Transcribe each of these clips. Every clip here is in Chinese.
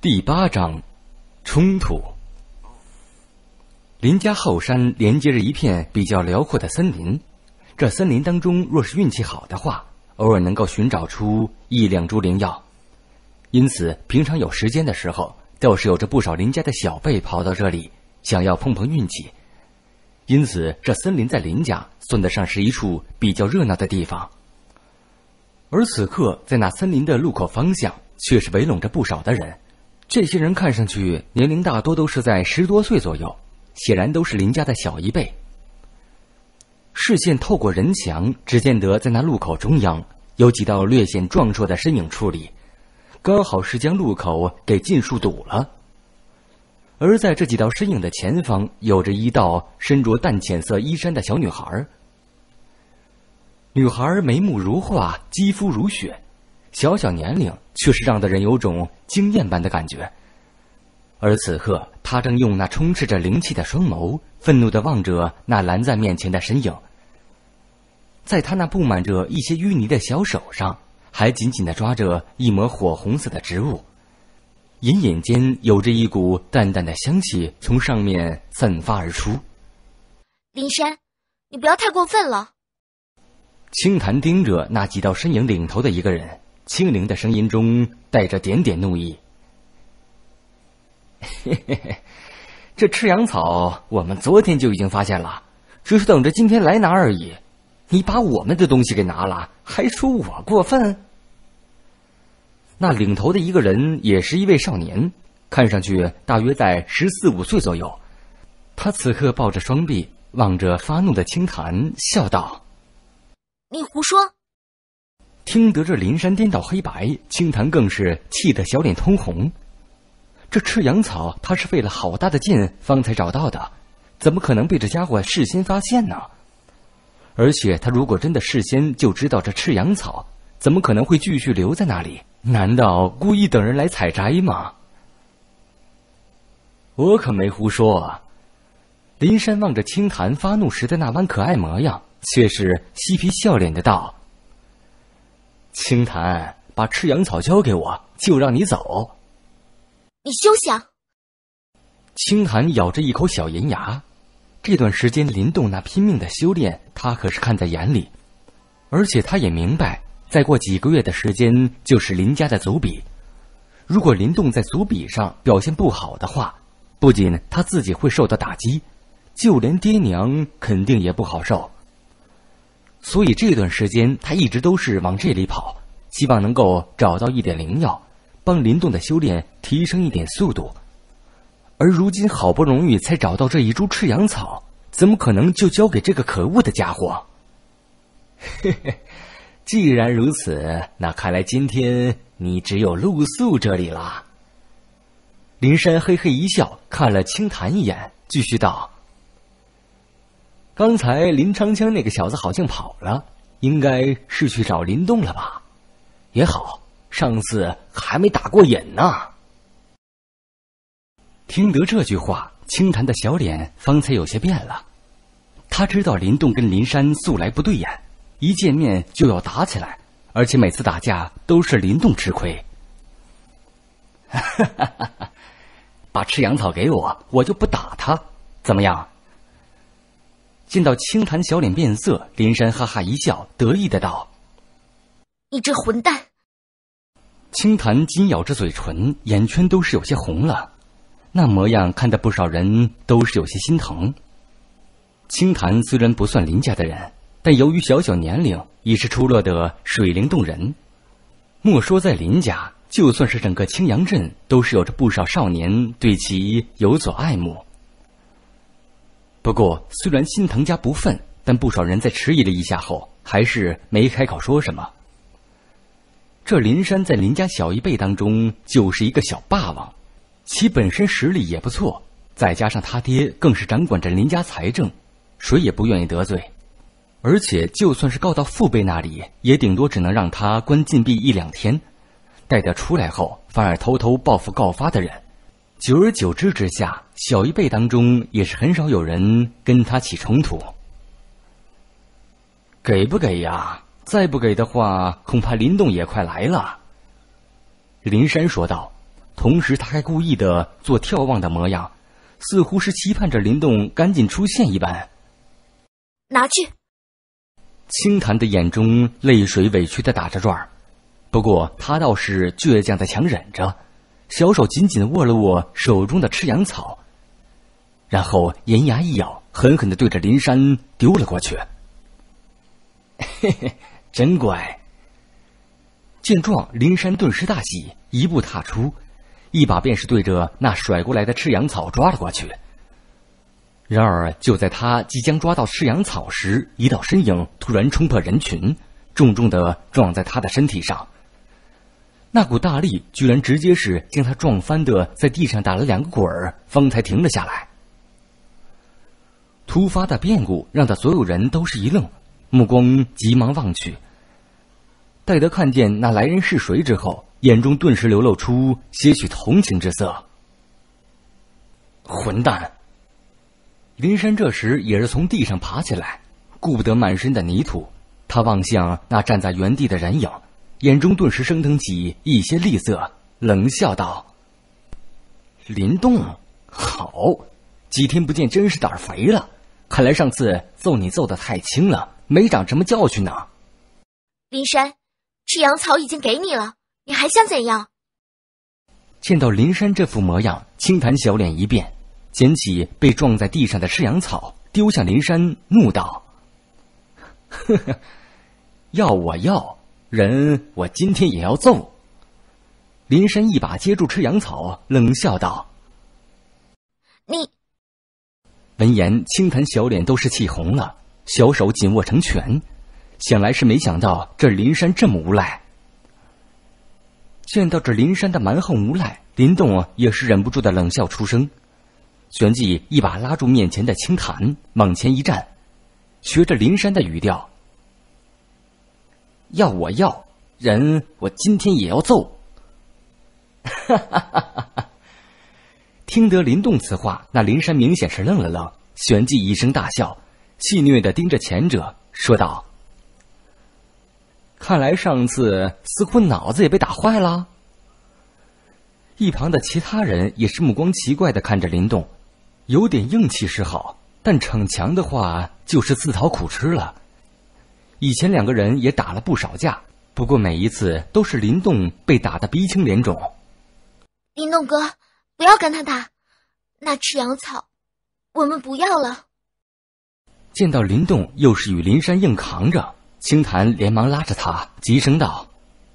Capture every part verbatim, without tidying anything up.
第八章，冲突。林家后山连接着一片比较辽阔的森林，这森林当中若是运气好的话，偶尔能够寻找出一两株灵药，因此平常有时间的时候，倒是有着不少林家的小辈跑到这里，想要碰碰运气。因此这森林在林家算得上是一处比较热闹的地方。而此刻在那森林的入口方向，却是围拢着不少的人。这些人看上去年龄大多都是在十多岁左右，显然都是林家的小一辈。视线透过人墙，只见得在那路口中央有几道略显壮硕的身影矗立，刚好是将路口给尽数堵了。而在这几道身影的前方，有着一道身着淡浅色衣衫的小女孩。女孩眉目如画，肌肤如雪，小小年龄却是让得人有种惊艳般的感觉。而此刻她正用那充斥着灵气的双眸愤怒地望着那拦在面前的身影，在她那布满着一些淤泥的小手上还紧紧地抓着一抹火红色的植物，隐隐间有着一股淡淡的香气从上面散发而出。 林珊，你不要太过分了。 青檀盯着那几道身影领头的一个人，清灵的声音中带着点点怒意。嘿嘿嘿，这赤阳草我们昨天就已经发现了，只是等着今天来拿而已。你把我们的东西给拿了，还说我过分？那领头的一个人也是一位少年，看上去大约在十四五岁左右。他此刻抱着双臂，望着发怒的青檀，笑道： 你胡说！ 听得这林珊颠倒黑白，青檀更是气得小脸通红。这赤阳草他是费了好大的劲方才找到的，怎么可能被这家伙事先发现呢？而且他如果真的事先就知道这赤阳草，怎么可能会继续留在那里？难道故意等人来采摘吗？我可没胡说啊！林珊望着青檀发怒时的那般可爱模样，却是嬉皮笑脸的道：青檀，把赤阳草交给我，就让你走。 你休想！ 青檀咬着一口小银牙，这段时间林动那拼命的修炼，他可是看在眼里，而且他也明白，再过几个月的时间就是林家的族比。如果林动在族比上表现不好的话，不仅他自己会受到打击，就连爹娘肯定也不好受。所以这段时间他一直都是往这里跑，希望能够找到一点灵药，帮林动的修炼提升一点速度。而如今好不容易才找到这一株赤阳草，怎么可能就交给这个可恶的家伙？嘿嘿，既然如此，那看来今天你只有露宿这里了。林珊嘿嘿一笑，看了青檀一眼，继续道：刚才林长枪那个小子好像跑了，应该是去找林动了吧？也好，上次还没打过瘾呢。听得这句话，青檀的小脸方才有些变了。他知道林动跟林珊素来不对眼，一见面就要打起来，而且每次打架都是林动吃亏。把赤阳草给我，我就不打他，怎么样？见到青檀小脸变色，林珊哈哈一笑，得意的道： 你这混蛋！ 青檀紧咬着嘴唇，眼圈都是有些红了，那模样看得不少人都是有些心疼。青檀虽然不算林家的人，但由于小小年龄，已是出落得水灵动人。莫说在林家，就算是整个青阳镇，都是有着不少少年对其有所爱慕。不过虽然心疼加不忿，但不少人在迟疑了一下后，还是没开口说什么。这林珊在林家小一辈当中就是一个小霸王，其本身实力也不错，再加上他爹更是掌管着林家财政，谁也不愿意得罪。而且就算是告到父辈那里，也顶多只能让他关禁闭一两天，待他出来后反而偷偷报复告发的人。久而久之之下，小一辈当中也是很少有人跟他起冲突。给不给呀？再不给的话，恐怕林动也快来了。林珊说道， 同时他还故意的做眺望的模样，似乎是期盼着林动赶紧出现一般。 拿去。 清潭的眼中泪水委屈的打着转儿，不过他倒是倔强的强忍着，小手紧紧握了握手中的赤阳草，然后岩牙一咬，狠狠的对着林山丢了过去。嘿嘿，真乖。见状，林山顿时大喜，一步踏出，一把便是对着那甩过来的赤阳草抓了过去。然而就在他即将抓到赤阳草时，一道身影突然冲破人群，重重的撞在他的身体上。那股大力居然直接是将他撞翻的在地上打了两个滚儿，方才停了下来。突发的变故让他所有人都是一愣，目光急忙望去。待得看见那来人是谁之后，眼中顿时流露出些许同情之色。混蛋！林山这时也是从地上爬起来，顾不得满身的泥土，他望向那站在原地的人影，眼中顿时升腾起一些厉色，冷笑道：林动，好，几天不见真是胆肥了，看来上次揍你揍得太轻了，没长什么教训呢。 林山，赤阳草已经给你了，你还想怎样？ 见到林山这副模样，清潭小脸一变，捡起被撞在地上的赤阳草，丢向林山，怒道：呵呵，要我要，人我今天也要揍。林山一把接住赤阳草，冷笑道： 你。 闻言，清潭小脸都是气红了，小手紧握成拳，想来是没想到这林山这么无赖。见到这林山的蛮横无赖，林动也是忍不住的冷笑出声，旋即一把拉住面前的清潭，往前一站，学着林山的语调：要我要，人我今天也要揍。哈哈哈哈哈！听得林动此话，那林山明显是愣了愣，旋即一声大笑，戏谑地盯着前者说道：看来上次似乎脑子也被打坏了。一旁的其他人也是目光奇怪地看着林动，有点硬气是好，但逞强的话就是自讨苦吃了。以前两个人也打了不少架，不过每一次都是林动被打得鼻青脸肿。 林动哥，不要跟他打，那赤阳草我们不要了。 见到林动又是与林山硬扛着，清潭连忙拉着他，急声道：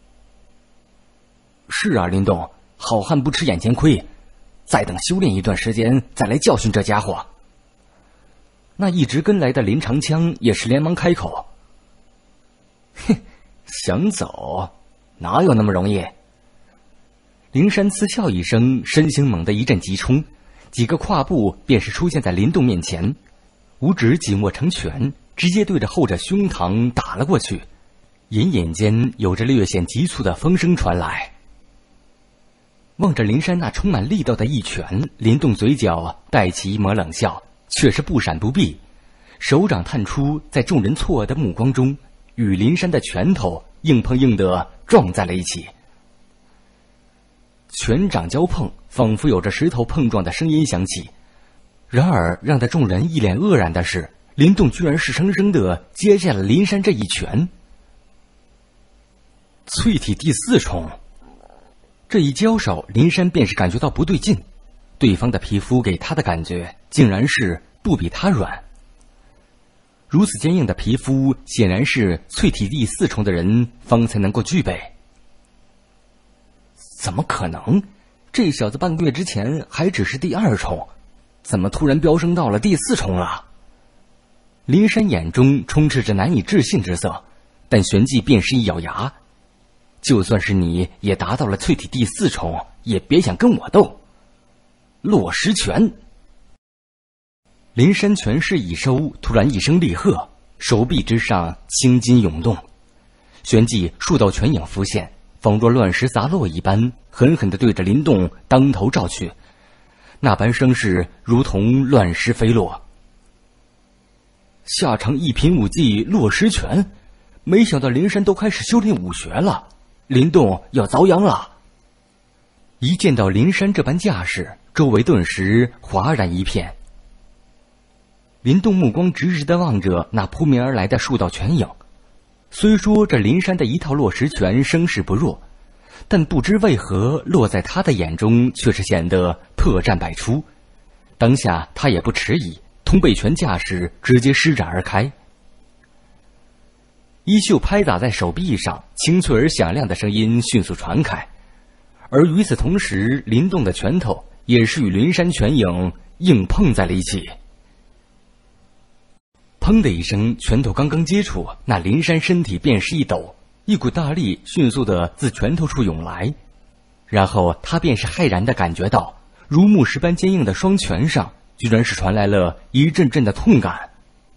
是啊，林动，好汉不吃眼前亏，再等修炼一段时间再来教训这家伙。那一直跟来的林长枪也是连忙开口：哼，想走哪有那么容易。林山嗤笑一声，身形猛地一阵急冲，几个跨步便是出现在林动面前，五指紧握成拳，直接对着后者胸膛打了过去。隐隐间有着略显急促的风声传来。望着林山那充满力道的一拳，林动嘴角带起一抹冷笑，却是不闪不避，手掌探出，在众人错愕的目光中，与林山的拳头硬碰硬的撞在了一起。拳掌交碰，仿佛有着石头碰撞的声音响起。然而让得众人一脸愕然的是，林动居然是生生的接下了林山这一拳。淬体第四重，这一交手，林山便是感觉到不对劲，对方的皮肤给他的感觉竟然是不比他软。如此坚硬的皮肤，显然是淬体第四重的人方才能够具备。怎么可能？这小子半个月之前还只是第二重，怎么突然飙升到了第四重了？林山眼中充斥着难以置信之色，但旋即便是一咬牙：就算是你也达到了淬体第四重，也别想跟我斗。落石拳。林山拳势一收，突然一声厉喝，手臂之上青筋涌动，旋即数道拳影浮现，仿若乱石砸落一般，狠狠地对着林动当头照去，那般声势如同乱石飞落。下场一品武技落石拳，没想到林山都开始修炼武学了，林动要遭殃了。 一见到林山这般架势，周围顿时哗然一片。林动目光直直地望着那扑面而来的数道拳影，虽说这林山的一套落石拳声势不弱，但不知为何落在他的眼中却是显得破绽百出。当下他也不迟疑，通背拳架势直接施展而开。衣袖拍打在手臂上，清脆而响亮的声音迅速传开，而与此同时，林动的拳头也是与林山拳影硬碰在了一起。砰的一声，拳头刚刚接触，那林山身体便是一抖，一股大力迅速的自拳头处涌来，然后他便是骇然的感觉到，如木石般坚硬的双拳上居然是传来了一阵阵的痛感。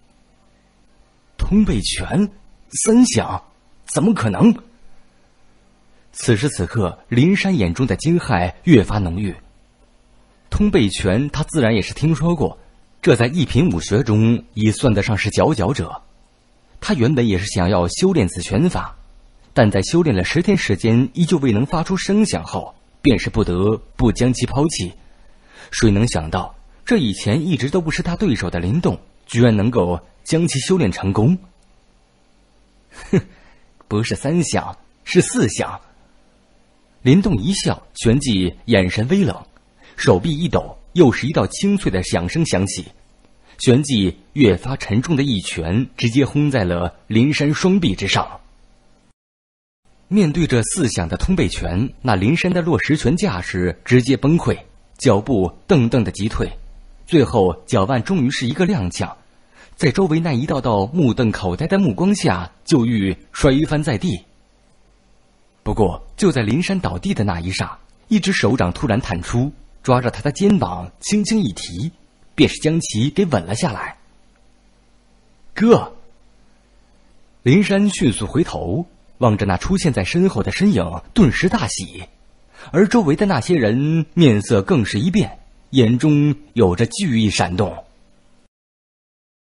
通背拳三响，怎么可能？此时此刻，林山眼中的惊骇越发浓郁。通背拳他自然也是听说过，这在一品武学中已算得上是佼佼者。他原本也是想要修炼此拳法，但在修炼了十天时间依旧未能发出声响后，便是不得不将其抛弃。谁能想到，这以前一直都不是他对手的林动，居然能够将其修炼成功。哼，不是三响，是四响。林动一笑，旋即眼神微冷，手臂一抖，又是一道清脆的响声响起，旋即越发沉重的一拳直接轰在了林山双臂之上。面对着四响的通背拳，那林山的落石拳架势直接崩溃，脚步蹬蹬的急退，最后脚腕终于是一个踉跄，在周围那一道道目瞪口呆的目光下，就欲摔翻在地。不过就在林山倒地的那一刹，一只手掌突然探出，抓着他的肩膀轻轻一提，便是将其给稳了下来。哥！林山迅速回头，望着那出现在身后的身影，顿时大喜，而周围的那些人面色更是一变，眼中有着惧意闪动。